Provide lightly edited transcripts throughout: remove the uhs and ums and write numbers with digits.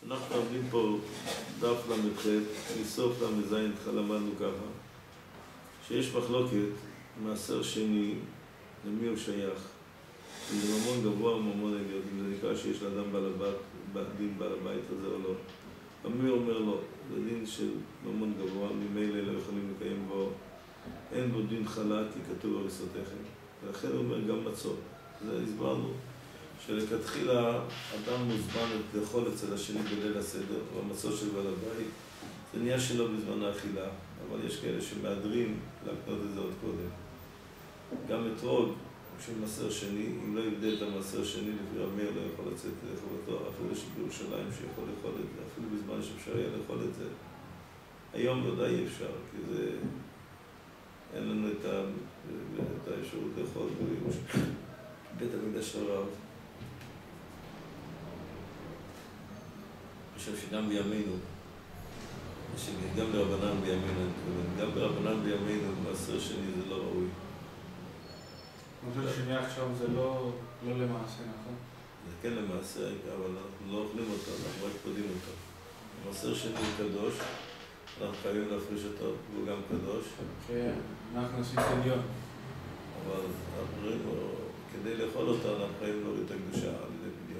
אנחנו עומדים פה דף למ"ח, מסוף למ"ז למדנו ככה, שיש מחלוקת, מעשר שני, למי הוא שייך. אם זה ממון גבוה או ממון עליון, אם זה נקרא שיש לאדם דין בעל הבית הזה או לא. מי אומר לא, זה דין של ממון גבוה, ממילא לא יכולים לקיים בו, אין בו דין חלה כי כתוב הריסותיכם. ולכן הוא אומר גם מצות. זה הסברנו. שלכתחילה אדם מוזמן לאכול אצל השני בליל הסדר, או המצות של בעל הבית, זה נהיה שלו בזמן האכילה, אבל יש כאלה שמאדרים להקנות את זה עוד קודם. גם אתרוג של מסר שני, אם לא יבדל את המסר שני לפי המר לא יכול לצאת לאכול אותו, אפילו שבירושלים שיכול לאכול את זה, אפילו בזמן שאפשר יהיה לאכול את זה. היום ודאי אי אפשר, כי זה... אין לנו את האפשרות לאכול בית המקדש הרב. אני חושב שגם בימינו, גם ברבנן בימינו, גם ברבנן בימינו, מעשר שני זה לא ראוי. מעשר שני עכשיו זה לא למעשה, נכון? זה כן למעשה, אבל אנחנו לא אוכלים אותו, אנחנו רק פודים אותו. מעשר שני הוא קדוש, אנחנו חייבים להפריש אותו, והוא גם קדוש. כן, אנחנו עושים קניון. אבל כדי לאכול אותו, אנחנו חייבים להוריד את הקדושה על ידי פדיון.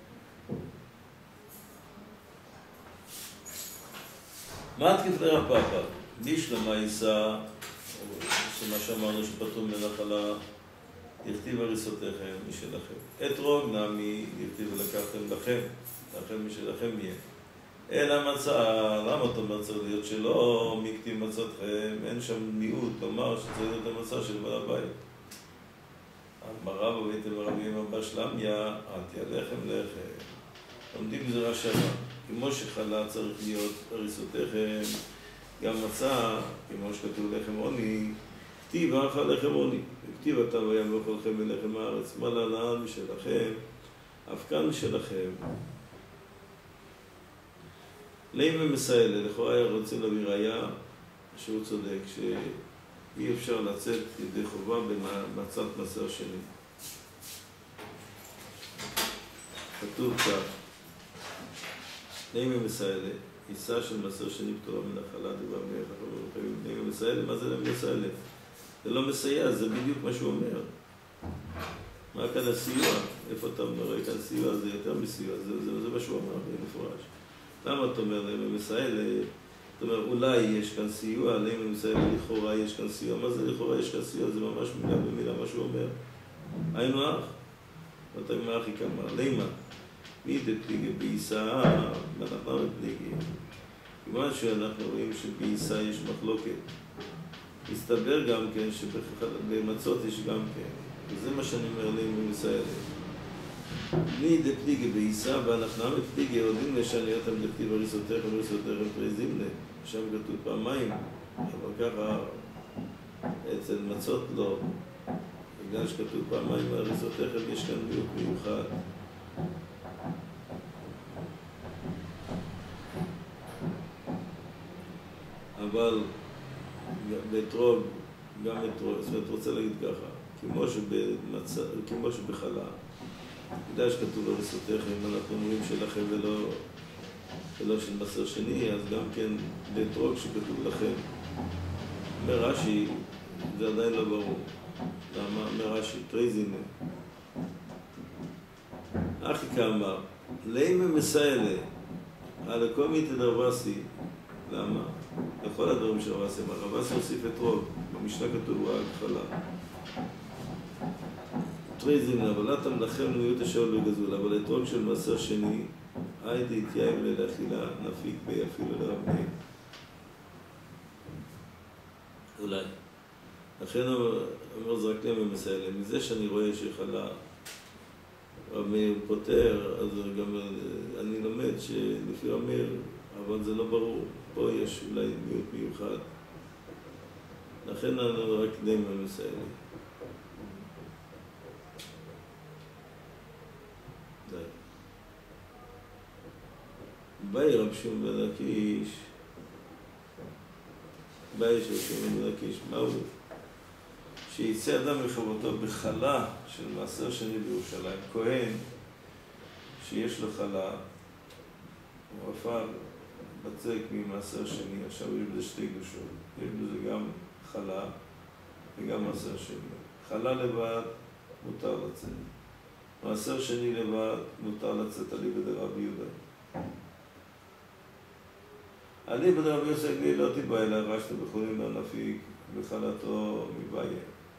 מה תקף לרב פאפא? בישלמה יישא, שמה שאמרנו שפטור מנחלה, יכתיב הריסותיכם משלכם. אתרוג נמי יכתיב ולקחתם לכם, לכם משלכם יהיה. אלא מצא, למה אתה אומר צריך להיות שלא מקטים מצאתכם? אין שם מיעוט לומר שצריך להיות המצא של בעל הבית. אמרה בביתם הרבים הבא שלמיה, עטיה לחם לחם. עומדים גזירה שווה. כמו שחלה צריך להיות הריסותיכם, גם מצא, כמו שכתוב לחם עוני, כתיב אכל לחם עוני. וכתיב אתה וים ואוכלכם מלחם הארץ, מה להלן משלכם, אף כאן משלכם. לימה מסיילה, לכאורה היה רוצים להביא ראיה שהוא צודק, שאי אפשר לצאת ידי חובה במצת מסר שני. כתוב כך, לימה מסיילה, עיסה של מסר שני פטורה מנחלה, דבר מלך, לימה מסיילה, מה זה לימה מסיילה? זה לא מסייע, זה בדיוק מה שהוא אומר. מה כאן הסיוע? איפה אתה אומר? כאן סיוע זה יותר מסיוע, זה מה שהוא אמר במפורש. למה אתה אומר להם מסייע? אתה אומר, אולי יש כאן סיוע, להם מסייע לכאורה יש כאן סיוע. מה זה לכאורה יש כאן סיוע? זה ממש מילה במילה מה שהוא אומר. היינו אח. ואתה אומר אחי כמה, למה? מי דפליגה בעיסה, ואנחנו דפליגה. כיוון שאנחנו רואים שבעיסה יש מחלוקת. מסתבר גם כן שבמצות יש גם כן. וזה מה שאני אומר להם מסייע. מי דפליגה בעיסה, ואנחנו דפליגה יודעים לשניות המלכתיב הריסותיכם פריזים לה. שם כתוב פעמיים, אבל ככה אצל מצות לא. בגלל שכתוב פעמיים הריסותיכם יש כאן דיוק מיוחד. אבל באתרוג, גם אתרוג, זאת אומרת, רוצה להגיד ככה, כמו שבחלה, בגלל שכתוב הריסותיכם, אנחנו אומרים שלכם ולא של מסר שני, אז גם כן באתרוג שכתוב לכם. אומר רש"י, זה עדיין לא ברור. למה? אומר רש"י, טרייזינה. אחי כאמר, לימה מסיילה, על כל מיני דרבסי, למה? לכל הדברים של רבסי, רבסי הוסיף אתרוג, במשנה כתוב רק חלה. טרייזין, אבל אתם לכם נויות השאול וגזול, אבל אתרוג של מסר שני, הייתי התייעב ללאכילה, נפיק בי אפילו לרבי. אולי. לכן אומר זרק להם ומסייע להם. מזה שאני רואה שחלה רבי פותר, אז גם אני לומד שלפי רבי, אבל זה לא ברור. פה יש אולי מיעוט מיוחד. לכן אני רק להם ומסייע להם. באי רב שמעון בן לקיש, באי של שמעון בן לקיש, מהו? שיצא אדם מחובתו בחלה של מעשר שני בירושלים, כהן שיש לו חלה, הוא הפך בצק ממעשר שני, עכשיו יש בזה שתי קדושות. יש בזה גם חלה וגם מעשר שני. חלה לבד מותר לצאת. מעשר שני לבד מותר לצאת אליבא דרבי יהודה. אליבא דרבי יוסי הגלילי לא תיבא אלא רשת בחולין לא נפיק בחלתו מבעיה.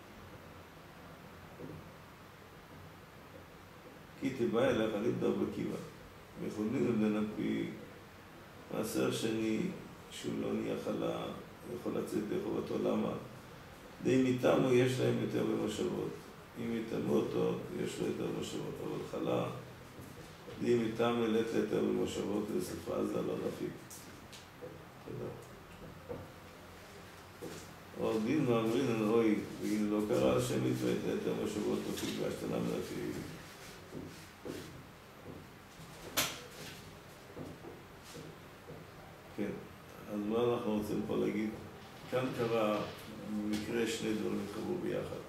כי תיבא אליך אליבא דרבי עקיבא. בחולין לא נפיק מעשר שני שהוא לא נהיה חלה, יכול לצאת לחובתו. למה? די מיתמו יש להם יותר במושבות. אם יתמו אותו, יש לו יותר במושבות. אבל חלה, די מיתמו לית יותר במושבות לסופה, אז לא נפיק. תודה. עובדים מאמרים, אוי, ואם לא קרה השם יתווה את יותר מושבות, תפיק והשתנה מנפיק. כן, אז מה אנחנו רוצים פה להגיד? כאן קרה במקרה שני דברים התחברו ביחד.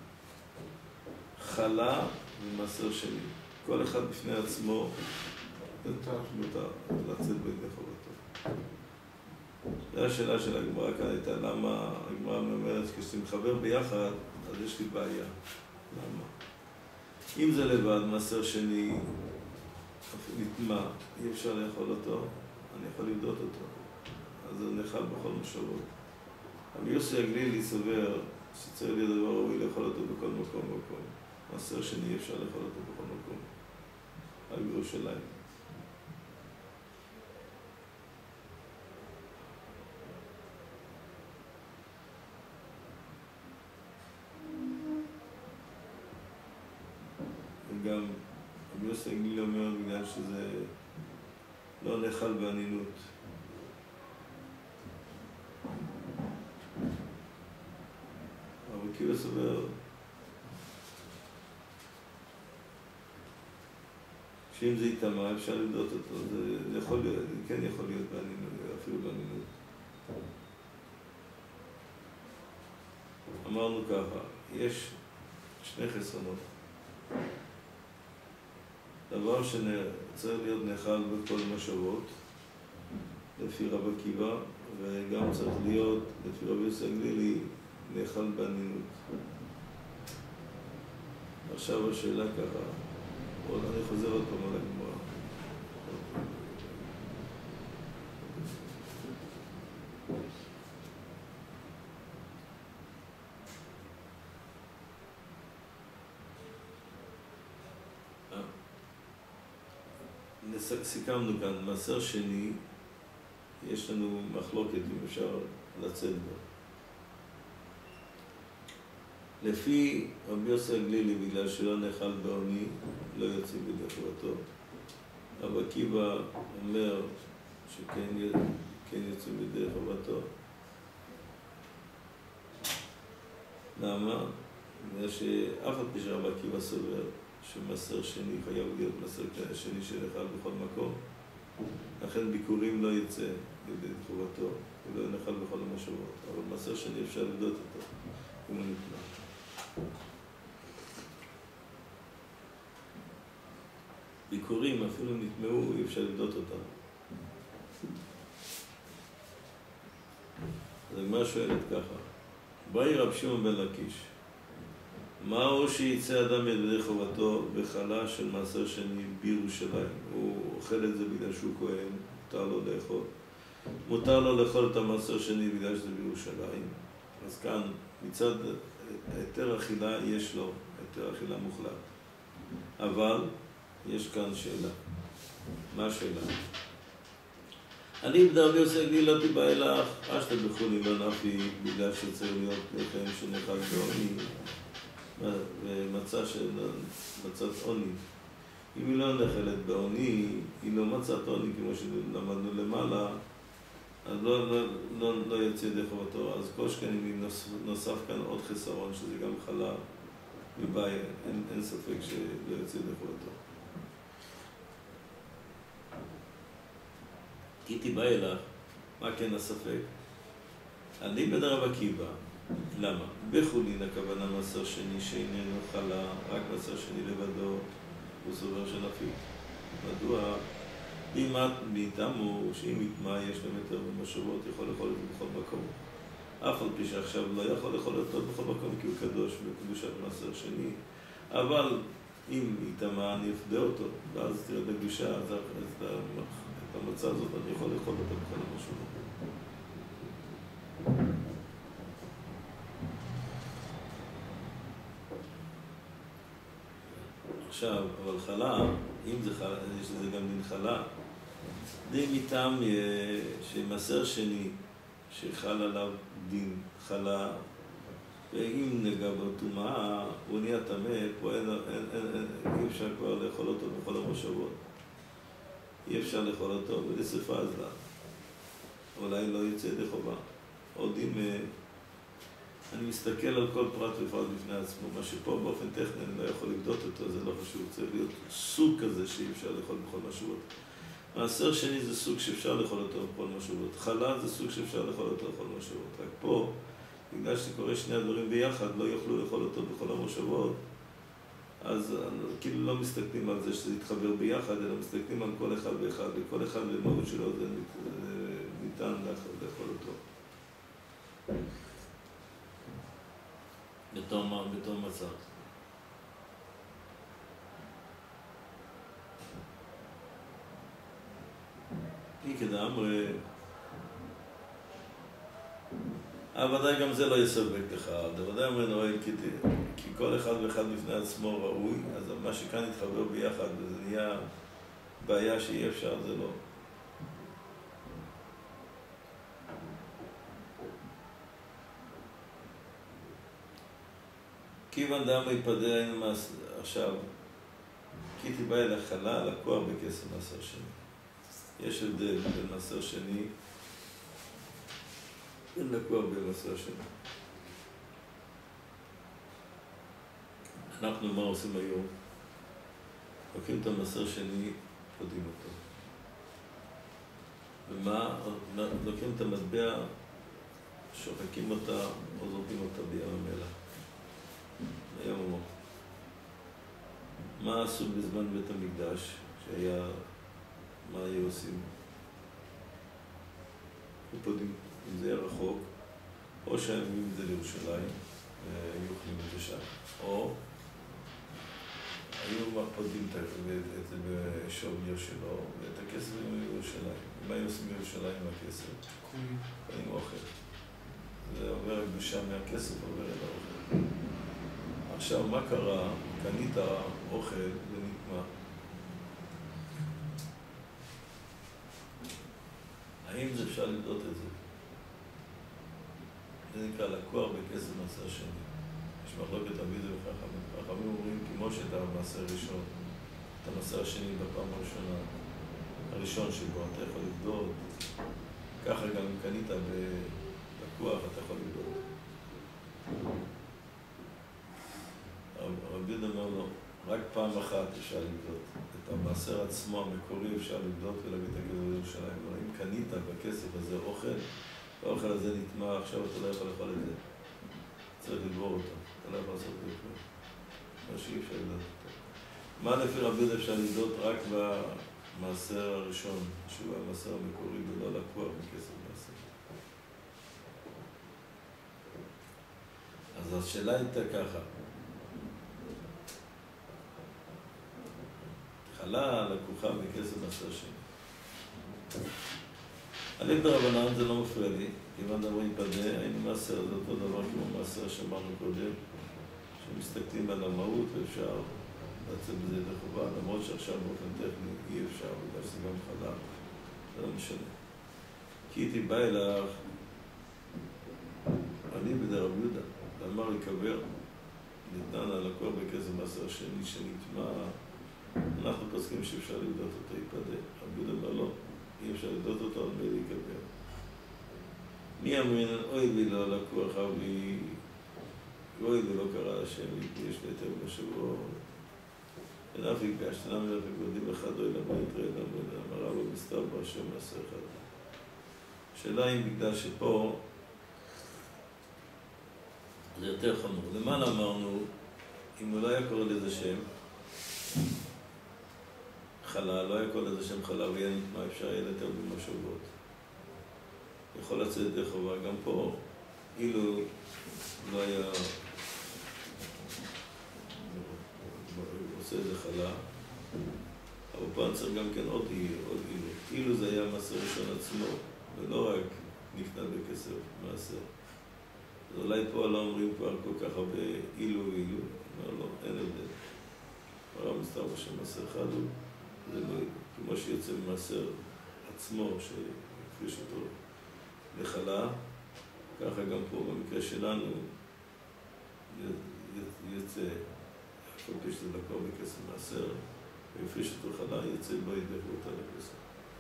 חלה ומעשר שני. כל אחד בפני עצמו מותר לצאת בידי חובתו. זו השאלה של הגמרא כאן הייתה, למה הגמרא אומרת, כשאתה מחבר ביחד, אז יש לי בעיה. למה? אם זה לבד, מעשר שני נטמע, אי אפשר לאכול אותו, אני יכול לבדות אותו. אז זה נאכל בכל מושבות. רבי יוסי הגלילי סובר שצריך להיות דבר ראוי לאכול אותו בכל מקום. מעשר שני אי אפשר לאכול אותו בכל מקום. רק בירושלים. וגם רבי יוסי הגלילי אומר בגלל שזה לא נאכל בענינות. אבל עקיבא סובר שאם זה יטמע אפשר לבדות אותו, זה יכול להיות, כן יכול להיות בענינות, אפילו בענינות. אמרנו ככה, יש שני חסרונות. דבר שצריך להיות נאכל בכל מושבות, לפי רב עקיבא, וגם צריך להיות, לפי רבי יוסי הגלילי, נאכל בענינות. עכשיו השאלה ככה, אני חוזר עוד פעם על הגמרא. סיכמנו כאן, מעשר שני, יש לנו מחלוקת אם אפשר לצאת בו. לפי רבי יוסי הגלילי, בגלל שלא נאכל בעוני, לא יוצאים בידי חובתו. רבי עקיבא אומר שכן יוצאים בידי חובתו. למה? בגלל שאף על פי שרבי עקיבא סובר שמעשר שני חייב להיות מעשר שני שנאכל בכל מקום, לכן ביקורים לא יצא בידי חובתו, הוא לא נאכל בכל המושבות, אבל מעשר שני אפשר לבדות אותו, אם הוא נטמע. ביקורים אפילו נטמעו, אי אפשר לבדות אותם. אז הגמרא שואלת ככה, באי רב שמעון בן לקיש, מהו שיצא אדם בידי חובתו בחלה של מעשר שני בירושלים? הוא אוכל את זה בגלל שהוא כהן, מותר לו לאכול. מותר לו לאכול את המעשר שני בגלל שזה בירושלים. אז כאן מצד היתר אכילה יש לו, היתר אכילה מוחלט. אבל יש כאן שאלה. מה השאלה? אני בדרבי יוסי הגלילי לא תיבא אלך, אשתה בחולין לא נפי, בגלל שצריך להיות לחם שנאכל בעוני, ומצת עוני. אם היא לא נאכלת בעוני, היא לא מצת עוני, כמו שלמדנו למעלה, אז לא יוצא ידי חובתו. אז כל שכן נוסף כאן עוד חסרון, שזה גם חלה מבעיה, אין ספק שלא יוצא ידי חובתו. כי תיבא אלך, מה כן הספק? אני בדרב עקיבא. למה? בחולין הכוונה מעשר שני שאיננו חלה, רק מעשר שני לבדו, הוא סובר שנפיק. מדוע? לימד מאיתנו שאם יטמע יש להם יותר במושבות, יכול לאכול את זה בכל מקום. אף על פי שעכשיו לא יכול לאכול אותו בכל מקום כי הוא קדוש בקדושת מעשר שני. אבל אם יטמע אני אפדה אותו, ואז תראה בקדושה, אז את המצה הזאת אני יכול לאכול אותה בכל המושבות. עכשיו, אבל חלה, אם זה חלה, יש לזה גם דין חלה. דין מטעם שמעשר שני, שחל עליו דין חלה, ואם נגע בטומאה, הוא נהיה טמא, פה אי אפשר כבר לאכול אותו בכל המושבות. אי אפשר לאכול אותו, ולשרפה אז לה. אולי לא יצא ידי חובה. עוד אם אני מסתכל על כל פרט ופרט בפני עצמו, מה שפה באופן טכני אני לא יכול לבדות אותו, זה לא חשוב, צריך להיות סוג כזה שאי אפשר לאכול בכל משובות. מעשר שני זה סוג שאפשר לאכול אותו בכל משובות. חלה זה סוג שאפשר לאכול אותו בכל משובות. רק פה, בגלל שקורה שני הדברים ביחד, לא יוכלו לאכול אותו בכל המושבות, אז כאילו לא מסתכלים על זה שזה יתחבר ביחד, אלא מסתכלים על כל אחד ואחד, וכל אחד במהות שלו זה ניתן לאכול אותו. בתור מצב. היא כדאמרי, ודאי גם זה לא יספק לך, ודאי אומר נורא כי כל אחד ואחד בפני עצמו ראוי, אז מה שכאן יתחבר ביחד וזה נהיה בעיה שאי אפשר, זה לא. כיוון דם יפדה היינו עכשיו, כי תיבא אל החלה לקוח בכסף מעשר שני. יש הבדל בין מעשר שני בין לקוח במעשר שני. אנחנו מה עושים היום? לוקחים את המעשר שני, פודים אותו. ומה? לוקחים את המטבע, שוחקים אותה או זורקים אותה בים המלח. היום הוא מה עשו בזמן בית המקדש שהיה, מה היו עושים? ופודים, אם זה היה רחוק, או שהם מביאים את זה לירושלים, היו אוכלים את זה שם, או היו פודים את זה בשווי שלו, ואת הכסף היו לירושלים. מה היו עושים בירושלים עם הכסף? קונים אוכל. זה עובר הקדושה מהכסף, עובר אל האוכל. עכשיו, מה קרה? קנית אוכל ונטמע. האם זה אפשר לבדות את זה? זה נקרא לקוח בכסף מעשר שני. יש מחלוקת תמיד וחכמים. חכמים אומרים כמו שאתה המעשר ראשון, את המעשר השני בפעם הראשונה, הראשון שבו אתה יכול לבדות, ככה גם אם קנית בלקוח אתה יכול לבדות. רבי יהודה אומר לו, רק פעם אחת אפשר לבדות. את המעשר עצמו המקורי אפשר לבדות ולהביא את הכסף לירושלים. אבל אם קנית בכסף הזה אוכל, האוכל הזה נטמע, עכשיו אתה לא יכול לאכול את זה. צריך לבור אותו, אתה לא יכול לעשות את זה כלום. מה שאי אפשר לבדות אותו. מה לפי רבי יהודה אפשר לבדות רק במעשר הראשון, שהוא המעשר המקורי ולא לקוח בכסף מעשר. אז השאלה הייתה ככה. חלה לקוחה בכסף מעשר שני. עלי ברבנן זה לא מפריע לי, כיוון דברים פדה, היינו מעשר, זה אותו דבר כמו מעשר שאמרנו קודם, שמסתכלים על המהות ואפשר לצאת בזה ידי חובה, למרות שעכשיו באופן טכני אי אפשר, בגלל שזה גם חלה, זה לא משנה. כי תיבא אלך, אני בדי רבי יהודה, ואמר יקבר, ניתן הלקוח בכסף מעשר שני שנטמע, אנחנו פוסקים שאפשר לבדות אותו יפדה. רבי יהודה אמר לא, אי אפשר לבדות אותו, אז מי להיקבר. מי אמרין, אוי לי לא לקוח, אוי לי לא קרא השם, יש לי יותר בשבוע. אין אף יקבש, תנם אלף וגודים אחד, אוי למה יתראה, אמרה לו מסתר בהשם מעשר אחד. השאלה היא בגלל שפה זה יותר חמור. למעלה אמרנו, אם הוא לא היה קורא לזה שם, חלה, לא היה כל איזה שם חלה והיה נטמע, אפשר היה לתאר במשובות. יכול לצאת ידי חובה, גם פה, אילו לא היה עושה איזה חלה, אבל פה אני צריך גם כן עוד אילו. אילו זה היה מעשר ראשון עצמו, ולא רק נפנה בכסף מעשר. אז אולי פה לא אומרים כבר כל כך הרבה אילו ואילו, אומר לא, אין הבדל. הרב מסתר בשם מעשר אחד הוא, זה לא אילו. כמו שיוצא במעשר עצמו, שהפריש אותו לחלה, ככה גם פה במקרה שלנו יוצא, אף על פי שזה לקור בכסף מעשר, והפריש אותו חלה, יוצא בו ידברו אותה לכסף.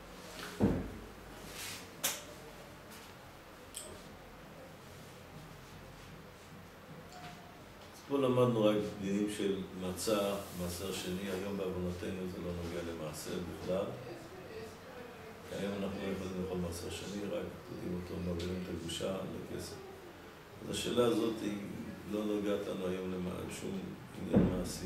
אז פה למדנו רק דינים של מצה, מעשר שני, היום בעוונותינו זה לא נוגע למעשר בכלל. היום אנחנו לא יכולים לאכול מעשר שני, רק פותים אותו, מעבירים את הגושה לכסף. אז השאלה הזאת היא לא נוגעת לנו היום לשום עניין מעשי.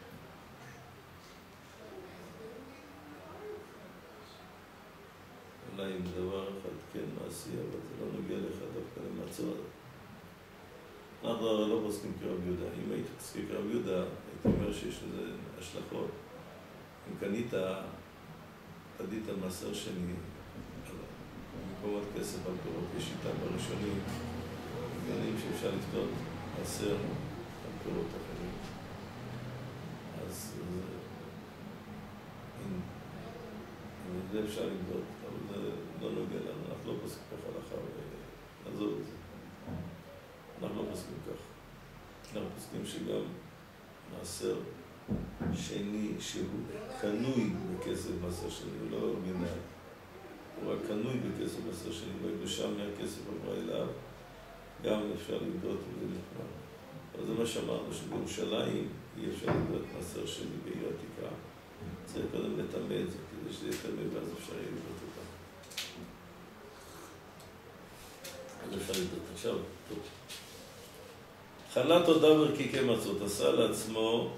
אולי עם דבר אחד כן מעשי, אבל זה לא נוגע לך דווקא למצות. אנחנו הרי לא פוסקים כרב יהודה. אם היית פוסקים כרב יהודה, הייתי אומר שיש לזה השלכות. אם קנית מעשר שני, במקומות כסף על פירות, יש שיטה בראשונים, גנים שאפשר לפתות מעשר על פירות אחרים. אז אם זה אפשר לבדוק, אבל זה לא נוגע לנו, אנחנו לא פוסקים כך הלכה ונעזוב את זה. אנחנו לא פוסקים כך. אנחנו פוסקים שגם מעשר שני שהוא קנוי בכסף מעשר שני, הוא לא אורגינל. הוא רק קנוי בכסף מעשר שני, והקדושה מהכסף עברה אליו, גם אפשר לבדוק וזה נחמד. אבל זה מה שאמרנו, שבירושלים אי אפשר לבדוק מעשר שני בעיר עתיקה. צריך קודם לטמא את זה, כדי שזה יטמא ואז אפשר יהיה לבדוק אותה. אז אפשר לבדוק. עכשיו, טוב. חלה תודה ורקיקי מצות, עשה לעצמו,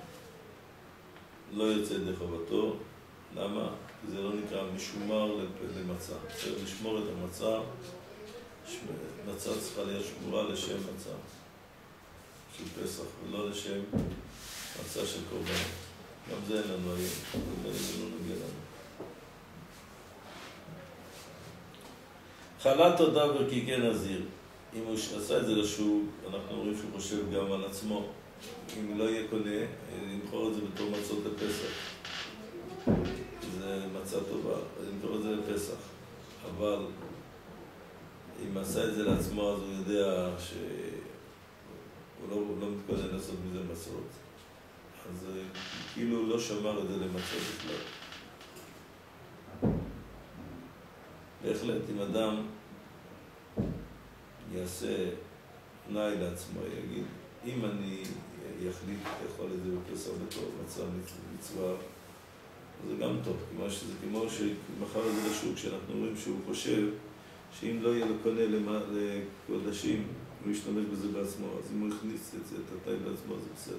לא יוצא ידי חובתו. למה? כי זה לא נקרא משומר למצה. צריך לשמור את המצה, מצה צריכה להיות שמורה לשם מצה של פסח, ולא לשם מצה של קורבן. גם זה אין לנו היום, אבל זה לא נגיע לנו. חלה תודה ורקיקי נזיר. אם הוא עשה את זה לשוק, אנחנו אומרים שהוא חושב גם על עצמו. אם לא יהיה קונה, נמכור את זה בתור מצות לפסח. זה מצה טובה, אז נמכור את זה לפסח. אבל אם עשה את זה לעצמו, אז הוא יודע שהוא לא מתכונן לעשות מזה מצות. אז כאילו הוא לא שמר את זה למצות בכלל. בהחלט, אם אדם יעשה תנאי לעצמו, יגיד, אם אני יחליט לאכול את זה בפסח בתור מצה מצווה, זה גם טוב, כמו שמחר את זה לשוק, שאנחנו אומרים שהוא חושב שאם לא יהיה לו קונה לקודשים, הוא ישתמש בזה בעצמו, אז אם הוא הכניס את זה, את התנאי בעצמו, זה בסדר.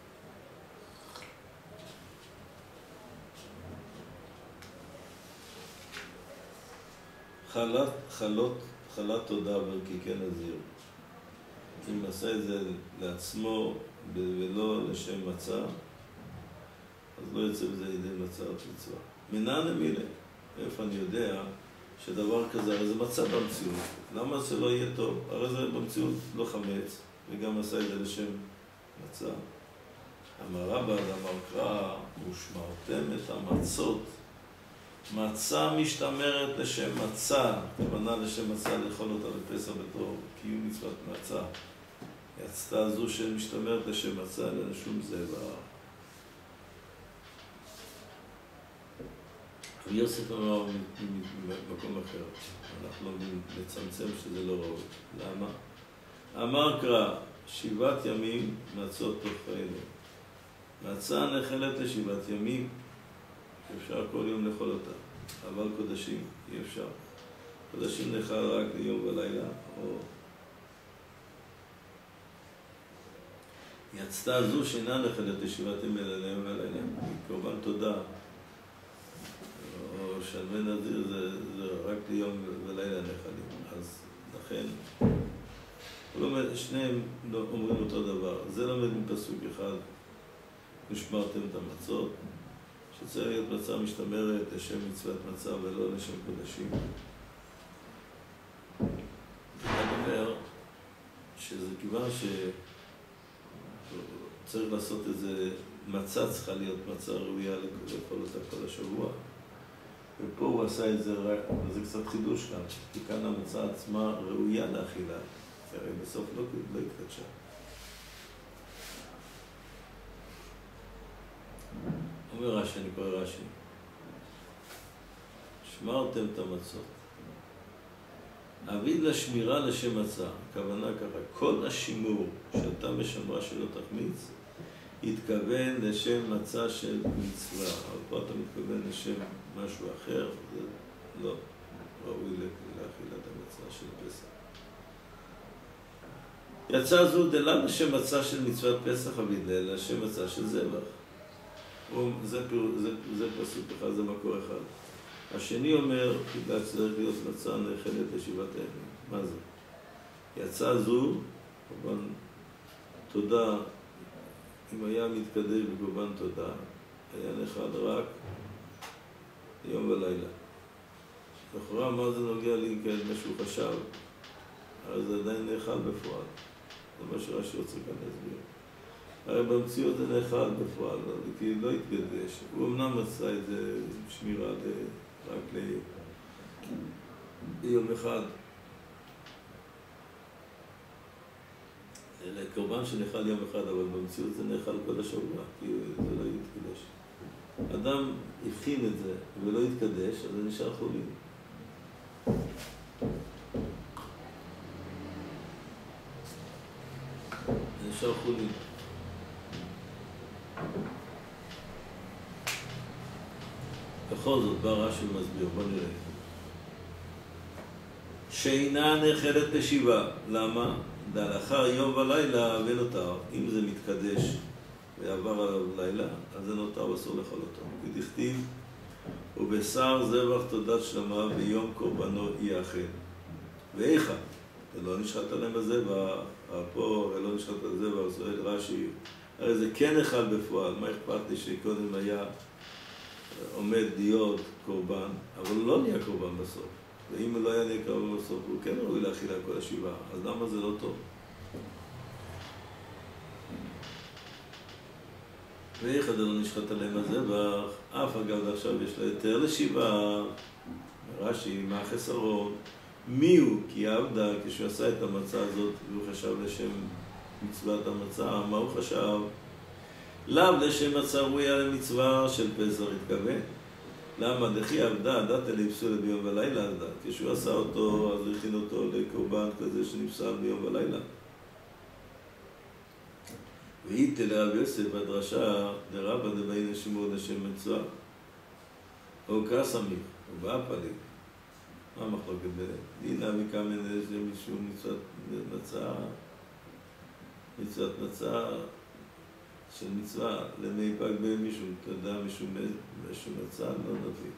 חלת תודה ורקיקי נזיר. אם עשה את זה לעצמו ולא לשם מצה, אז לא יוצא בזה ידי מצה או מצווה. מנען מילה, איפה אני יודע שדבר כזה, הרי זה מצה במציאות. למה זה לא יהיה טוב? הרי זה במציאות לא חמץ, וגם עשה את זה לשם מצה. אמר רבא, אמר קרא, ושמרתם את המצות. מצה משתמרת לשם מצה, כוונה לשם מצה לאכול אותה בפסח בתור קיום מצוות מצה. יצתה זו שמשתמרת לשם מצה, אין שום זבח. ויוסף אמר במקום אחר, אנחנו נצמצם שזה לא ראוי. למה? אמר קרא, 7 ימים מצות תאכלו. מצה נחלת ל7 ימים, אפשר כל יום לאכול אותה, אבל קודשים אי אפשר. קודשים נאכל רק ליום ולילה, או יצתה זו שאינה נחלת ל7 ימים אלא ליום ולילה. קורבן תודה שלמי נזיר זה רק ליום ולילה נחלים. אז לכן, שניהם אומרים אותו דבר. זה לומד מפסוק אחד, נשמרתם את המצות, שצריך להיות מצה משתמרת לשם מצוות מצה ולא לשם קודשים. אני אומר שזה כיוון שצריך לעשות איזה מצה, צריכה להיות מצה ראויה לאכול אותה כל השבוע. ופה הוא עשה את זה רק, וזה קצת חידוש כאן, כי כאן המצה עצמה ראויה לאכילה, הרי בסוף לא התקדשה. אומר רש"י, אני קורא רש"י, שמרתם את המצות. אביד לשמירה לשם מצה, הכוונה ככה, כל השימור שאתה משמרה שלא תחמיץ, התכוון לשם מצה של מצווה, אבל פה אתה מתכוון לשם משהו אחר, זה לא ראוי לאכילת המצה של פסח. יצא זו דלה לשם מצה של מצוות פסח אביד, אלא לשם מצה של זבח. זה פסוק אחד, זה מקור אחד. השני אומר, בגלל שצריך להיות מצה נאכלת לשבעת הימים. מה זה? יצא זו, קורבן תודה, אם היה מתקדש בקורבן תודה, היה נאכל רק יום ולילה. לכאורה, מה זה נוגע לי כאן מה שהוא חשב? הרי זה עדיין נאכל בפועל. זה מה שרש"י רוצה כאן להסביר. הרי במציאות זה נאכל בפועל, כי לא התקדש. הוא אמנם עשה את זה שמירה רק ליום אחד. לקורבן שנאכל יום אחד, אבל במציאות זה נאכל כל השבוע, כי זה לא התקדש. אדם הבחין את זה ולא התקדש, אז זה נשאר חולין. זה נשאר חולין. בכל זאת, בא רש"י ומסביר, בוא נראה. שאינה נאכלת לשבעה. למה? לאחר יום ולילה ונותר. אם זה מתקדש ועבר עליו לילה, אז זה נותר ואסור לאכול אותו. כי דכתיב, ובשר זבח תודת שלמה ויום קורבנו יאכל. ואיכה? לא נשחט עליהם הזבח, פה לא נשחט על הזבח, שואל רש"י, הרי זה כן נאכל בפועל, מה אכפת לי שקודם היה עומד להיות קורבן, אבל הוא לא נהיה קורבן בסוף. ואם הוא לא היה נהיה קורבן בסוף, הוא כן ראוי לאכילה כל השבעה, אז למה זה לא טוב? ואיך עד לא נשחט עליהם הזבח, אף אגב עכשיו יש לו יותר לשבעה, רש"י, מה החסרון? מי הוא? כי עבדה, כשהוא עשה את המצה הזאת, והוא חשב לשם מצוות המצה, מה הוא חשב? לאו לשם מצה ראויה למצווה של פסח התכוון. למה? דכי עבדה, דת אלה יפסול ביום ולילה, כשהוא עשה אותו, אז הכין אותו לקורבן כזה שנפסל ביום ולילה. והיתה לרב יוסף בדרשה דרבא דבעין שימור לשם מצווה. או קסמי, או באפלי. מה המחלוקת ביניהם? דינה מקמן לשם משום מצוות מצה של מצווה, למי פג בהם משום תודה, משום מצה, לא נביא.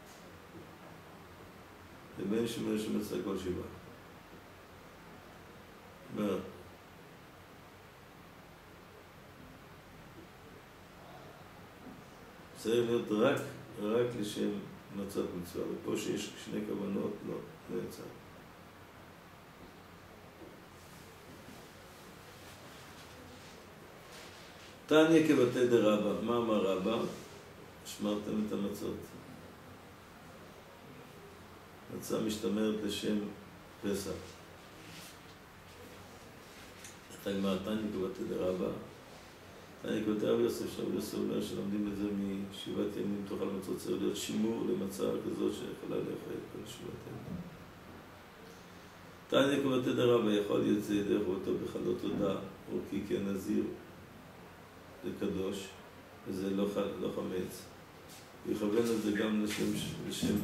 לבין משום מצה כל שבעה. אומר, צריך להיות רק לשם מצת מצווה, ופה שיש שני כוונות, לא יצא. תניא כבתי דרבא, מה אמר רבא? שמרתם את המצות. מצה משתמרת לשם פסח. אתה גמר תניא כבתי דרבא. תניא כבתי רבי יוסף, שרבי יוסף אומר שלומדים את זה משבעת ימים תאכל מצות, צריך להיות שימור למצה כזאת שיכולה לאכול כל שבעת ימים. תניא כבתי דרבא, יכול להיות זה ידי חובתו בחלות תודה, או כי כן נזיר. זה קדוש, וזה לא חמץ. ויכוון את זה גם לשם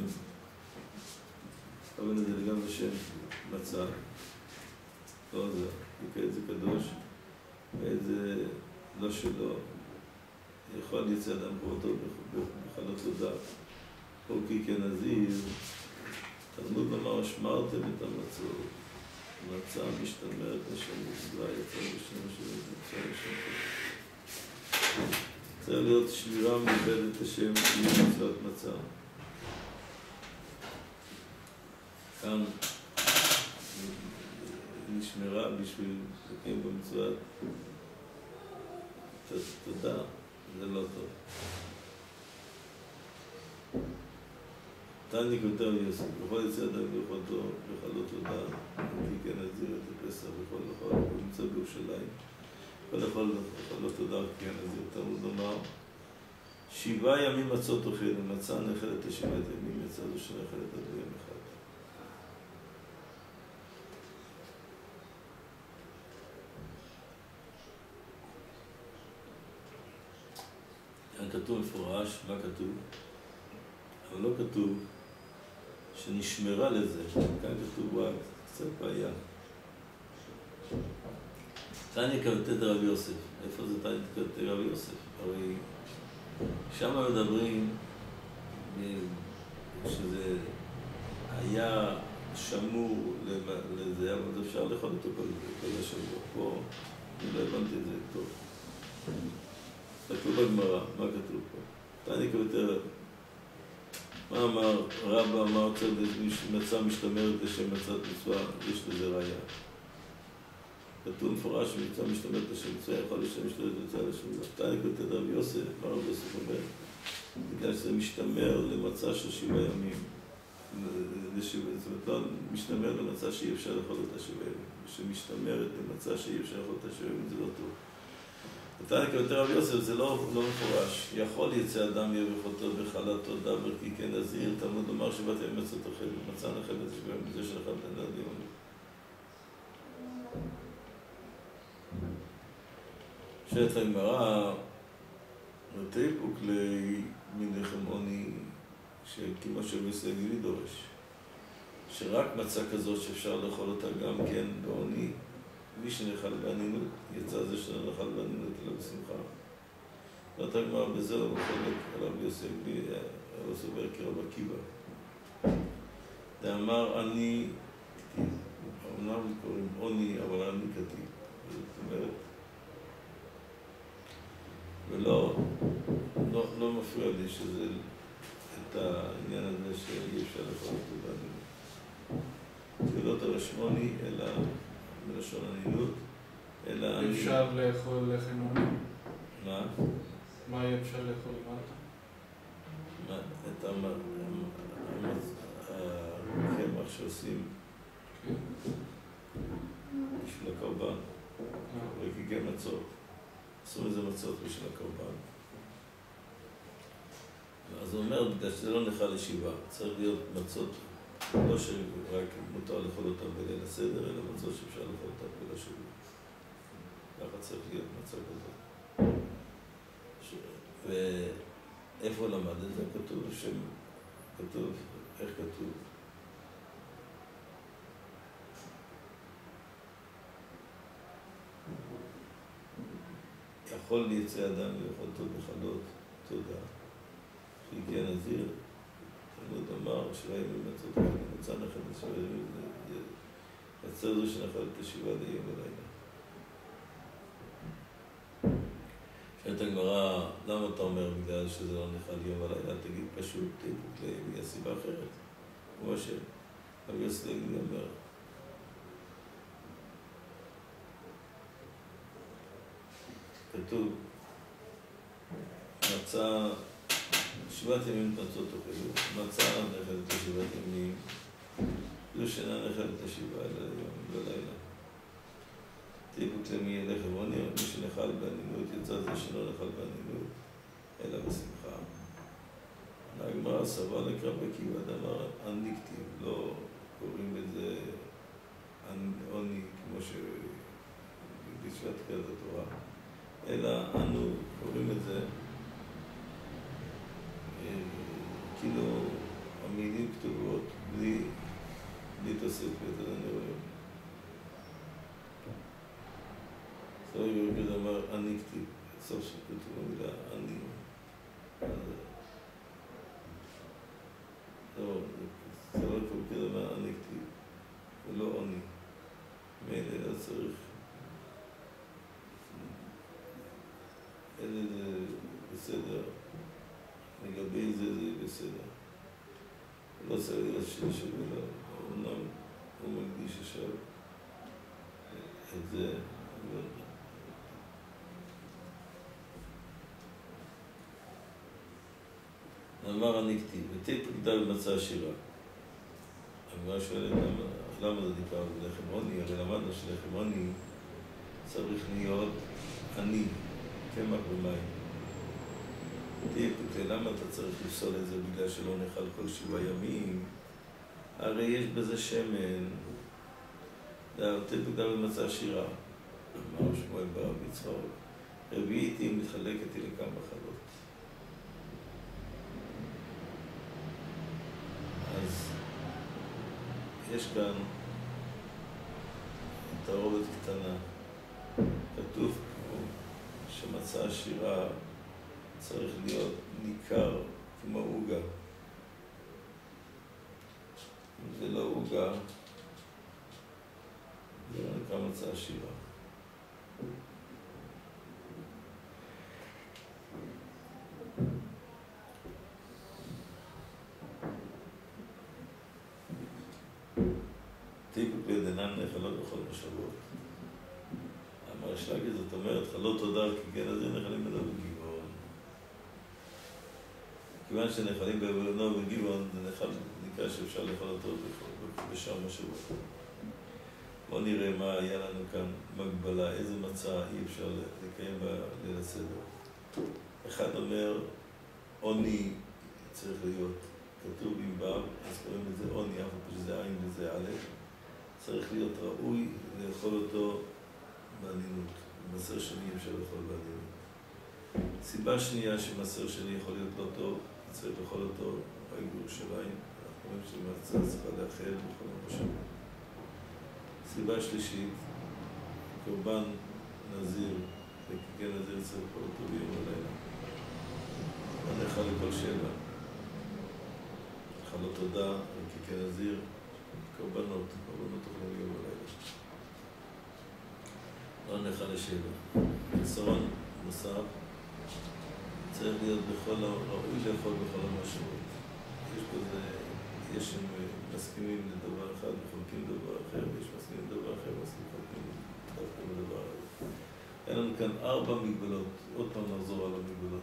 מצה. לא זה, וכעת זה קדוש, ואת זה לא שלו. יכול לצא אדם חובתו בחלות תודה. כי כנזיר, תלמוד לומר שמרתם את המצות, מצה משתמרת לשם מצווה, יצא בשם השם מצווה לשם מצווה. צריך להיות שמירה מעובדת השם מצוות מצה. כאן נשמרה בשביל לקיים במצוות תודה, זה לא טוב. תני כותב יוסף, בכל יצא אדם ביכולתו, בחלות תודה, כי כן נזיר את הפסח בכל לכל, הוא נמצא בירושלים. בחלות תודה, כי כן נזיר, תלמוד לומר, 7 ימים מצות אוכל, ומצה נאכלת 7 ימים, יצא זו שנאכלת עד יום אחד. כאן כתוב מפורש, מה כתוב? אבל לא כתוב שנשמרה לזה, כאן כתוב רק קצת בעיה. תניא כבתת רבי יוסף, איפה זה תניא כבתת רבי יוסף? הרי שם מדברים שזה היה שמור לזה, אבל אפשר לאכול אותו כל השבוע. פה אני לא הבנתי את זה טוב. כתוב בגמרא, מה כתוב פה? תניא כבתת, מה אמר רבא, מה רוצה מצה משתמרת לשם מצת מצווה, יש לזה ראיה. כתוב מפורש שמצה משתמרת לשם מצווה, יכול לשם משתמרת מצה לשם מצווה. תניא כבתת רבי יוסף, מה רבי יוסף אומר? בגלל שזה משתמר למצה של 7 ימים. זאת אומרת, לא משתמר למצה שאי אפשר לאכול אותה 7 ימים. שמשתמרת למצה שאי אפשר לאכול אותה 7 ימים, זה לא טוב. תניא כבתת רבי יוסף זה לא מפורש. יכול יצא אדם יהיה ביכולתו בחלת תודה וכי כן נזיר, תלמוד לומר 7 ימים מצות אוכל, ומצה נאכלת 7 ימים, זה של אחד בן אדם יום. שאת הגמרא נתיפוק מלחם עוני שכמו שבסגלי דורש, שרק מצה כזאת שאפשר לאכול אותה גם כן בעוני, מי שנאכל בענינות, יצא זה שלא נאכל בענינות אלא בשמחה. זאת הגמרא בזה לא מחלק על רבי יוסף, לא סובר כרב עקיבא. דאמר אני כתיב, אומנם קוראים עוני, אבל אני כתיב. זאת אומרת, ולא מפריע לי שזה את העניין הזה שאי אפשר לאכול אותו בענינות. זה לא תרשמוני, אלא מלשון ענינות, אלא אני... אפשר לאכול לחם עוני? מה? מה יהיה אפשר לאכול למטה? את הקמח שעושים בשביל הקורבן, רגיגי מצות. עשו איזה מצות בשביל הקורבן. אז הוא אומר, בגלל שזה לא נאכל לשבעה, צריך להיות מצות, לא שרק מותר לאכול אותם בליל הסדר, אלא מצות שאפשר לאכול אותם בליל השבוע. ככה צריך להיות מצה כזאת. ואיפה למד את זה? כתוב כתוב, איך כתוב? יכול ליצא אדם ויכולתו בחלות תודה. שהגיע נזיר, תלמוד אמר, 7 ימים מצות אוכל, מצה נאכלת 7 ימים, יצא זו שנאכלת 7 ימים ולילה. שואלת הגמרא, למה אתה אומר בגלל שזה לא נאכל יום ולילה? תגיד פשוט, בגלל סיבה אחרת. כמו שרבי יוסף אומר. כתוב, מצה 7 ימים מצות אוכלו, מצה נאכלת 7 ימים, זו שאינה נאכלת 7 יום ולילה. טיפוק למי יהיה לחם עוני, מי שנאכל בענינות, יצא זה שלא נאכל בענינות, אלא בשמחה. הגמרא סבר לקרב עקיבא, דאמר אני כתיב, לא קוראים את זה עוני כמו שבשביל תחילת התורה, אלא אנו קוראים את זה כאילו המילים כתובות בלי תוספת, אז אני רואה. סוף יורקד אמר אני כתיב, סוף שכתוב המילה אני. עושה השני שלו, אומנם הוא מקדיש עכשיו את זה, אמר אני כתיב, ותהיה פקדה במצע השירה. הגמרא שואלת למה זה נקרא לחם עוני? הרי למדנו שלחם עוני צריך להיות עני, קמח ומים. תהיה פקדה, למה אתה צריך לפסול את זה בגלל שלא נאכל כל 7 ימים? הרי יש בזה שמן, תהיה פקדה במצע השירה. אמר שמואל ברב יצחק, רביעית היא מתחלקת לכמה חלות. אז יש כאן תערובת קטנה, כתוב פה שמצע השירה צריך להיות ניכר כמו עוגה. אם זה לא עוגה, זה לא נקרא מצע השירה. טיפוק בידנן נאכלות בכל משאבות. אמר שלגי, זאת אומרת, חלות הודר כגן הזה נאכלים בנו בגבעון. כיוון שנאכלים בנו בגבעון, זה נקרא שאפשר לאכול אותו בשאר משאבות. בואו נראה מה היה לנו כאן מגבלה, איזה מצע אי אפשר לקיים בליל הסדר. אחד אומר, עוני צריך להיות כתוב עם ו', אז קוראים לזה עוני, אף פעם שזה עין וזה א', צריך להיות ראוי לאכול אותו בעדינות. במסר שני אפשר לאכול בעדינות. סיבה שנייה שמסר שני יכול להיות לא טוב, צריך לאכול אותו רק בירושלים. אנחנו רואים שמצה צריכה לאכל בכל המשאבות. סיבה שלישית, קורבן נזיר, וכגן נזיר צריך לאכול אותו ביום הלילה. לא נאכל לכל 7. חלות תודה, וכגן נזיר, קורבנות אוכלים ביום הלילה. לא נאכל ל7. עשרון נוסף, צריך להיות ראוי לאכול בכל המשאבות. יש שהם מסכימים לדבר אחד וחולקים לדבר אחר, יש מסכימים לדבר אחר, חולקים לדבר אחר. היה לנו כאן 4 מגבלות, עוד פעם נחזור על המגבלות.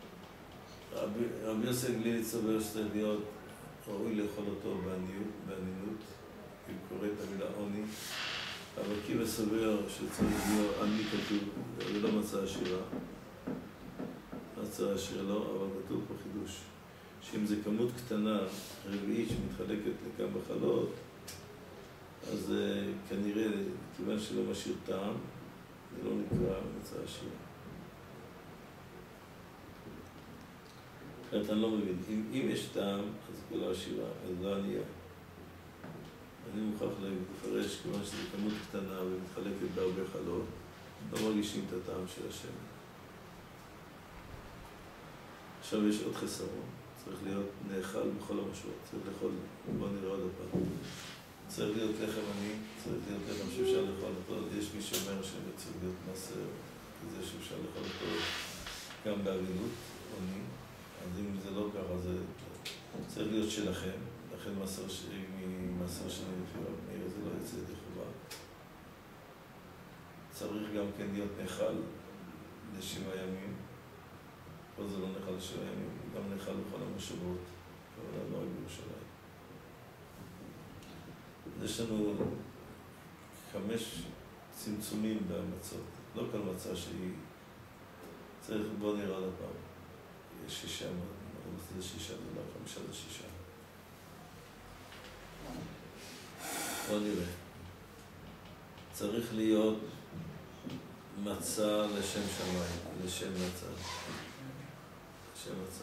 רבי יוסף גלילי סובר שצריך להיות ראוי לאכול אותו בענינות, כי הוא קורא את המילה עוני. אבל עקיבא סובר שצריך להיות עני כתוב, זה לא מצע השירה. מצע השירה לא, אבל כתוב פה חידוש. שאם זה כמות קטנה, רביעית, שמתחלקת לכמה חלות, אז כנראה, כיוון שלא משאיר טעם, זה לא נקרא מצע השירה. אחרת אני לא מבין. אם יש טעם, אז כל השירה, אז לא ענייה. אני מוכרח לפרש, כיוון שזו כמות קטנה ומתחלקת בהרבה חלות, לא מרגישים את הטעם של השם. עכשיו יש עוד חסרון. צריך להיות נאכל בכל המשאבות, צריך לאכול, בוא נראה עוד הפעם. צריך להיות לחם עני, צריך להיות לחם שאפשר לאכול אותו. יש מי שאומר שצריך להיות מסר כזה שאפשר לאכול אותו גם בעדינות, עני. אז אם זה לא ככה, זה צריך להיות שלכם. לכן מסר שני לפי רב מאיר, זה לא יצא ידי חובה. צריך גם כן להיות נאכל ל7 ימים. פה זה לא נאכל ל7 ימים, גם נאכל בכל המשאבות, אבל לא רק בירושלים. יש לנו 5 צמצומים במצות, לא כל מצה שהיא צריך, בוא נראה עוד פעם. יש 6, זה 6, זה לא 5, זה 6. בוא נראה. צריך להיות מצה לשם שמיים, לשם מצה. לשם מצה.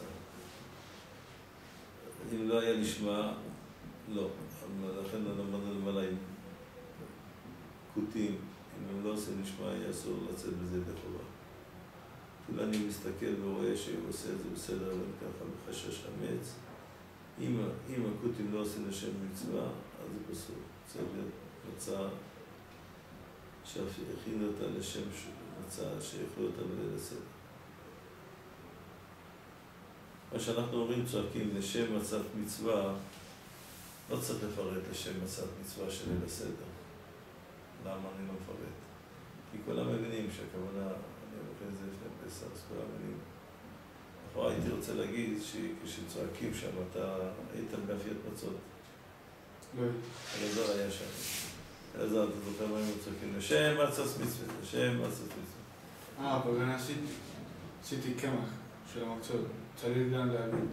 אם לא היה לשמה, לא. לכן למדנו למעלה עם כותים. אם הם לא עושים לשמה, יהיה אסור לצאת בזה בחובה. כאילו אני מסתכל ורואה שהוא עושה את זה בסדר, אבל ככה בחשש חמץ. אם הכותים לא עושים לשם מצווה, אז זה פסול. צריך להיות מצה שהכינו אותה לשם מצה, שיכולו אותה בליל הסדר. מה שאנחנו אומרים צועקים לשם מצת מצווה, לא צריך לפרט לשם מצוות מצווה של ליל הסדר. למה אני לא מפרט? כי כולם מבינים שהכוונה, אני אוכל את זה לפני פסח, אז כולם מבינים. לכאורה הייתי רוצה להגיד שכשצועקים שם, אתה היית מאפיית מצות. לא. אלעזר היה שם. אלעזר, אתה זוכר מה הם צועקים? לשם מצות מצווה, לשם מצות מצווה. אבל אני עשיתי קמח של המצות. צריך גם להגיד.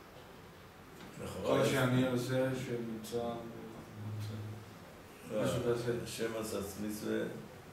כל שאני עושה שנמצא משהו כזה. לשם מצות מצווה.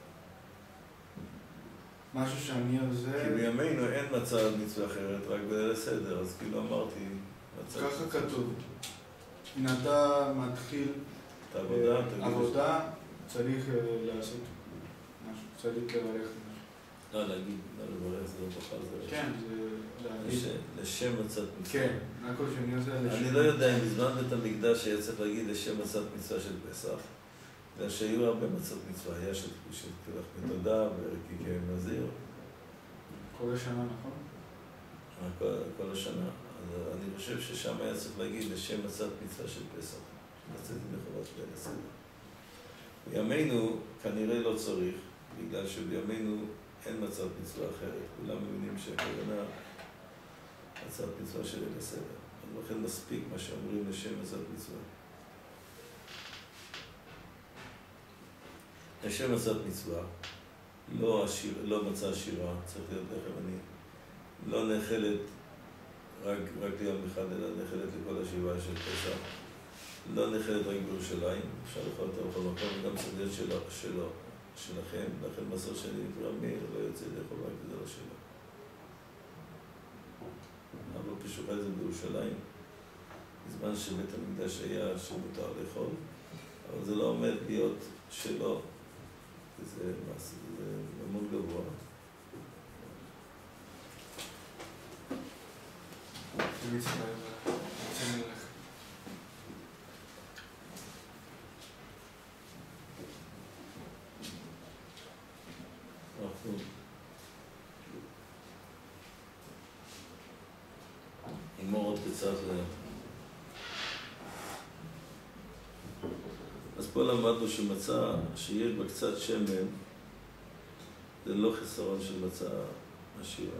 משהו שאני עושה... כי בימינו אין מצה מצווה אחרת, רק בליל הסדר, אז כאילו אמרתי... ככה כתוב. אם אתה מתחיל עבודה, צריך לעשות משהו, צריך לברך משהו. לא, להגיד, לא לברך, זה לא ברכה, זה... כן, זה להגיד... לשם מצת מצווה. כן, הכל שאני עושה לשם... אני לא יודע אם בזמן בית המקדש היה צריך להגיד לשם מצת מצווה של פסח, אלא שהיו הרבה מצות מצווה, היה של קלח מתודה ורקיקי נזיר. כל השנה, נכון? כל השנה. אז אני חושב ששם היה צריך להגיד לשם מצת מצווה של פסח, שנצאתי מחובת ליל הסדר. בימינו כנראה לא צריך, בגלל שבימינו אין מצת מצווה אחרת. כולם מבינים שהכוונה מצת מצווה של ליל הסדר. אז לכן מספיק מה שאומרים לשם מצת מצווה. לשם מצת מצווה, לא מצה עשירה, צריך להיות לחם עני, לא נאכלת רק ליום אחד, אלא נאכלת לכל השבעה של פסח, לא נאכלת רק בירושלים, אפשר לאכול אותה בכל מקום, וגם סוגיות שלכם, לכן מסר שני נקרא מאיר, לא יוצא לאכול רק וזה לא שלו. אבל פשוט זה בירושלים, בזמן שבית המקדש היה שמותר לאכול, אבל זה לא עומד להיות שלו. זה ממון גבוה. זה מצווה, זה מלך. אנחנו נגמור עוד קצת אז פה למדנו שמצה שיש בה קצת שמן זה לא חסרון של מצה עשירה.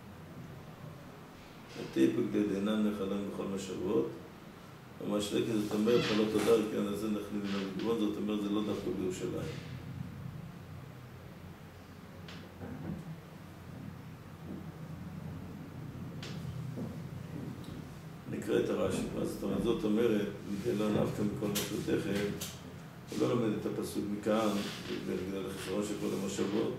הטיפק דדינן נחלם בכל משאבות המשלקת זאת אומרת חלות תודה כי על זה נחלים מן המגבון זאת אומרת זה לא דווקא בירושלים. נקרא את הרש"י, זאת אומרת, לא נפקא מכל משלותיכם, הוא לא לומד את הפסוק מכאן, בגלל החסרון של כל המושבות.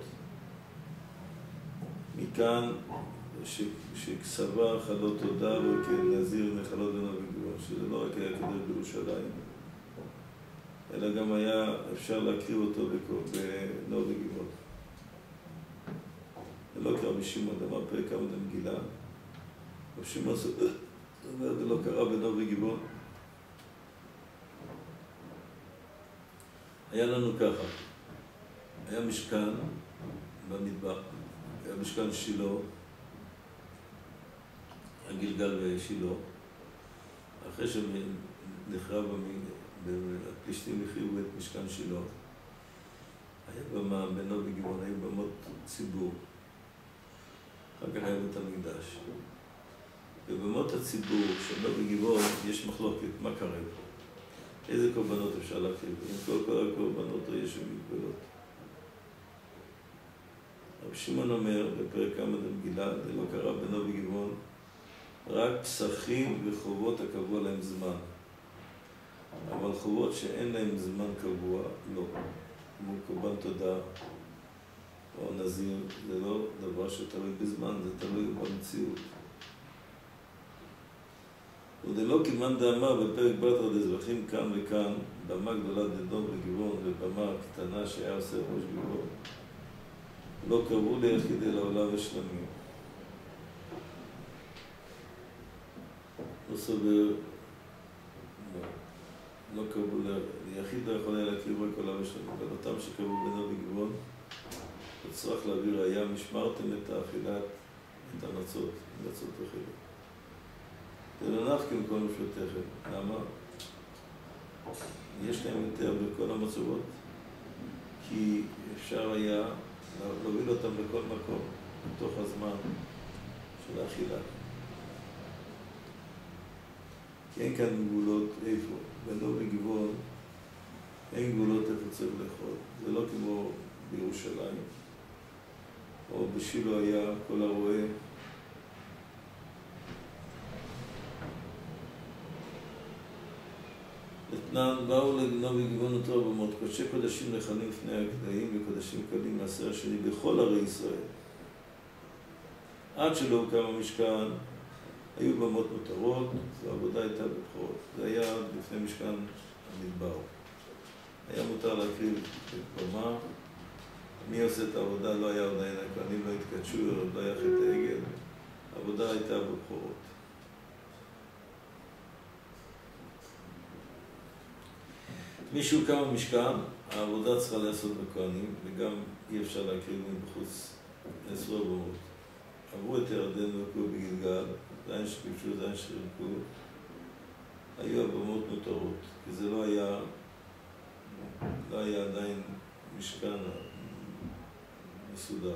מכאן, שכסבה חלות תודה וכנזיר נחלות בנו בגבול, שזה לא רק היה קדוש בירושלים, אלא גם היה אפשר להקריב אותו בנור בגבול. זה לא קרא משמעון, אמר פרק כמה דמגילה, ושמעון זה לא קרה בנור וגבעון. היה לנו ככה, היה משכן במדבר, היה משכן שילה, הגלגל בשילה, אחרי שנחרב הפלישתים החריבו את משכן שילה, היה במה בנור וגבעון, היו במות ציבור, אחר כך היה בית המקדש. ובמות הציבור שלא בגבעון יש מחלוקת, מה קרה פה? איזה קורבנות אפשר להקריב? אם כל הקורבנות או יש מגבלות. רב שמעון אומר בפרק כמה דמגילה, זה לא קרה בנו בגבעון, רק פסחים וחובות הקבוע להם זמן. אבל חובות שאין להם זמן קבוע, לא. כמו קורבן תודה או נזיר, זה לא דבר שתלוי בזמן, זה תלוי במציאות. ודלא כמאן דאמר בפרק בתרא דזבחים כאן וכאן, במה גדולה דדום בגבעון ובמה קטנה שהיה עושה ראש גבעון, לא קראו ליחידי לעולם ושלמים. לא סובר, לא קראו ליחיד לא יכול היה להקריב רק עולם ושלמים, אבל אותם שקראו בנו בגבעון, צריך להביא ראיה, משמרתם את האכילת, את המצות וכאלה. זה לא נפקא מכל משלותיכם. למה? יש להם יותר בכל המצבות, כי אפשר היה להוביל אותם לכל מקום, בתוך הזמן של האכילה. כי אין כאן גבולות איפה, ולא בגבעון, אין גבולות איפה צריך לאכול. זה לא כמו בירושלים, או בשילה היה כל הרואה. אתנן באו לגנוב בגבעון אותו במות, קודשי קודשים נחלים לפני הגדיים וקודשים קלים מעשר השני בכל ערי ישראל. עד שלא הוקם המשכן, היו במות מותרות, והעבודה הייתה בבחורות. זה היה לפני משכן המדבר. היה מותר להקריב במה. מי עושה את העבודה? לא היה עדיין, הכהנים לא התקדשו, לא היה חטא העגל. העבודה הייתה בבחורות. מי שהוקם המשכן, העבודה צריכה לעשות בכהנים, וגם אי אפשר להקריב מבחוץ. נעשו הבמות. עברו את ירדן והוקעו בגלגל, זין שכבשו, זין שרירקו. היו הבמות מותרות, כי זה לא היה עדיין משכן מסודר.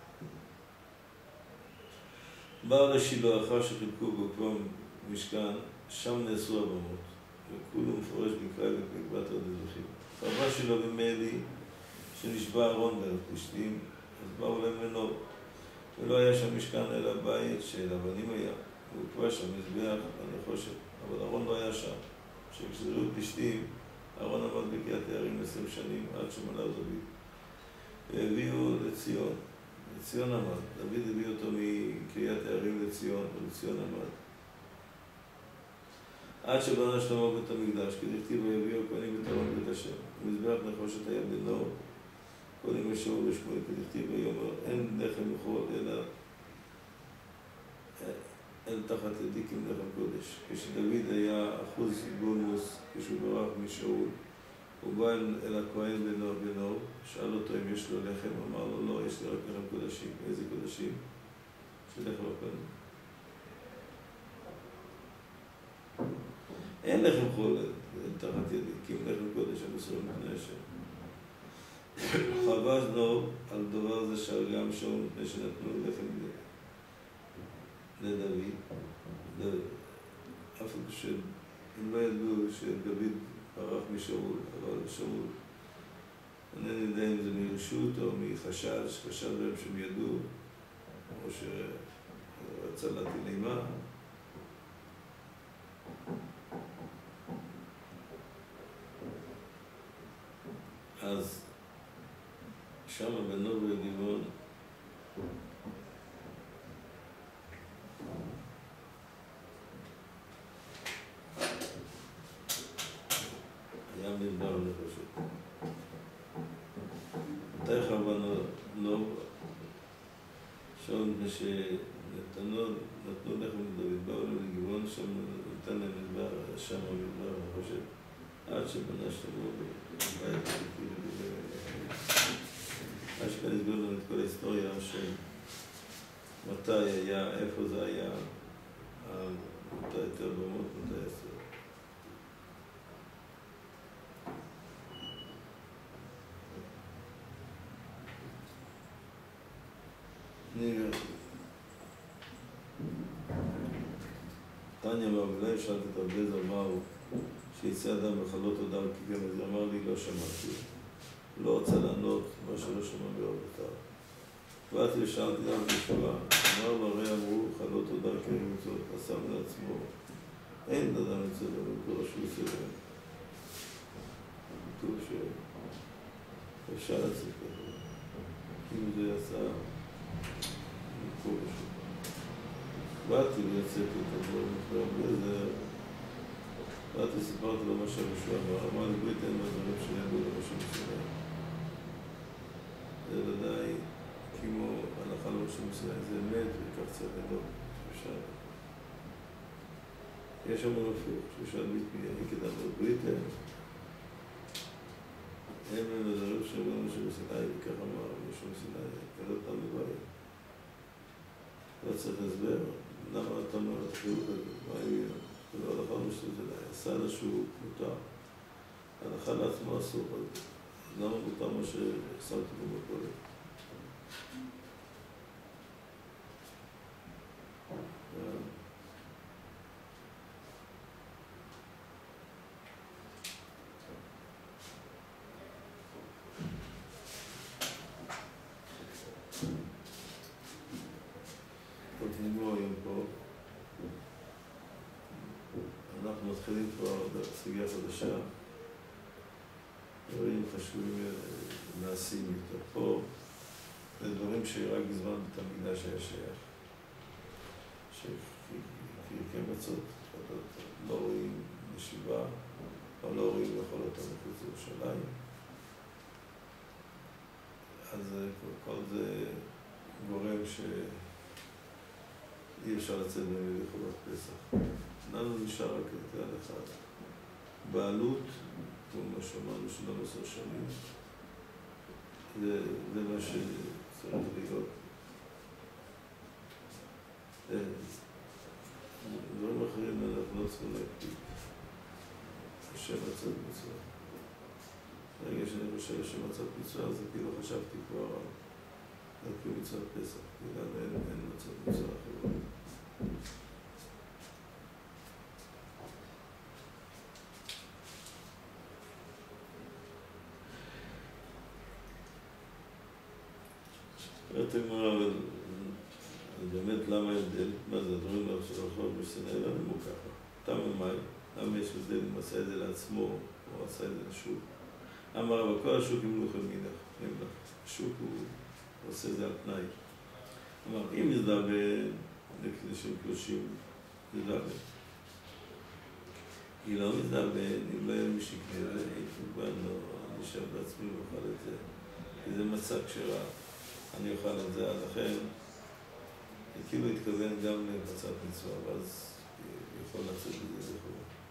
באו לשילה אחר שחילקו בו כבר משכן, שם נעשו הבמות, וכולו מפורש בקראי ובקבט הדזכים. חרבה שילה במאלי, שנשבע ארון בערך פלישתים, אז באו להם מנור. ולא היה שם משכן אלא בית של אבנים היה, והוקבע שם מזבח הנחושת, אבל ארון לא היה שם. כשהחזרו פלישתים, ארון עמד בקריית הערים 20 שנים עד שמלא דוד. והביאו לציון, לציון עמד. דוד הביא אותו מקריית הערים לציון, ולציון עמד. עד שבנה שלמה בית המקדש, כדכתיב ויביאו הכהנים את ארון בית השם. ומזבח נחושת היה בנור, קודם ישעו ושמואל כדכתיב ויאמר, אין לחם לאכול אלא תחת ידי כמלחם קודש. כשדוד היה אחוז בונוס, כשהוא ברח משאול, הוא בא אל הכהן בנור, שאל אותו אם יש לו לחם, אמר לו, לא, יש לי רק לחם קודשים. איזה קודשים? שלך לו כאן. אין לחם חול תחת ידי, כי אם לחם קודש המסורים מפני השם. חבש נור על דבר זה שאל גם שאול מפני שנתנו לחם לדוד. אף שהם לא ידעו שדוד ברח משאול, אבל שאול, אינני יודע אם זה מרשות או מחשש, חשד בהם שהם ידעו, או שרצה להטיל אימה. אז שם בנור ובגבעון היה מדבר נחושת. מתי חרבה נור? שם שנתנו לחם לדוד, באו להם לגבעון, שם נתן להם מדבר, שם המדבר נחושת, עד שבנה שלמה בבית עד שכאן הסביר לנו את כל ההיסטוריה של מתי היה, איפה זה היה, מתי יותר במות, מתי עשר. תניא מהבלי, שאלתי את רבי אליעזר מהו, שיצא אדם בחלות הודר כגן, אז אמר לי, לא שמעתי. לא רוצה לענות מה שלא שמע בעבודתיו. באתי ושאלתי עליו בישועה, אמר לו, הרי אמרו, חלות הודר כגן מצוות, עשם לעצמו. אין אדם מצוות במקור שהוא סבב. כתוב שאפשר לצאת כזה. אם זה עשה, מקור שהוא. באתי ויצאתי את הדברים אחריו וזה... באתי סיפרתי לו מה שהרשוע אמר לי בואי תן מהדברים שנאמרו לראש המסירה. זה ודאי כמו הלכה לראש המסירה, זה אמת וכך צריך לדוק, שאפשר. יש שם הפוך, ששאל ביטמי, אני כדאי בריטן. הם מהדברים שאמרו לראש המסירה וכך אמר ראש המסירה, אלא אותם בבית. לא צריך להסבר. למה אתה אומר, תחילות הזה, מה יהיה? ולא הלכה משהו זה עשה לה שהוא מותר. הנחה לעצמו אסור, אז למה מותר מה שהחסמתי במקורת? טוב, נגמור היום פה. אנחנו מתחילים כבר בסוגיה חדשה. דברים חשובים נעשים יותר פה. זה דברים שרק בזמן בית המקדש היה שייך. שפרקי מצות, לא רואים ישיבה, או לא רואים לאכול אותם מחוץ לירושלים. אז כל זה גורם שאי אפשר לצאת ממנו לחובת פסח. לנו נשאר רק כלל אחד. בעלות, כמו מה שאמרנו 12 שנים, זה מה שצריך להיות. דברים אחרים אנחנו לא צריכים להקפיד. השם מצאת מצווה. ברגע שאני חושב שמצאת מצווה, זה כאילו חשבתי כבר על להקפיד מצוות פסח, כי אין מצאת מצווה אחרת. אתם אומרים, באמת למה ההבדל? מה זה, הדברים לא של הרחוב בסיני, לא נאמרו ככה. תם ומאי, למה יש הבדל אם עשה את זה לעצמו או עשה את זה לשוק? אמר אבל כל השוק ימלוך על מידך. השוק הוא עושה את זה על תנאי. אמר, אם יזדבן לקדשים קדושים, יזדבן. היא לא מזדבן, אם לא יהיה מי שיקנה את זה, כמובן לא נשאר בעצמי ואוכל את זה. כי זה מצג כשרה. אני אוכל את זה, לכן כאילו התכוון גם למצאת מצווה, ואז יכול לצאת בזה לכאורה.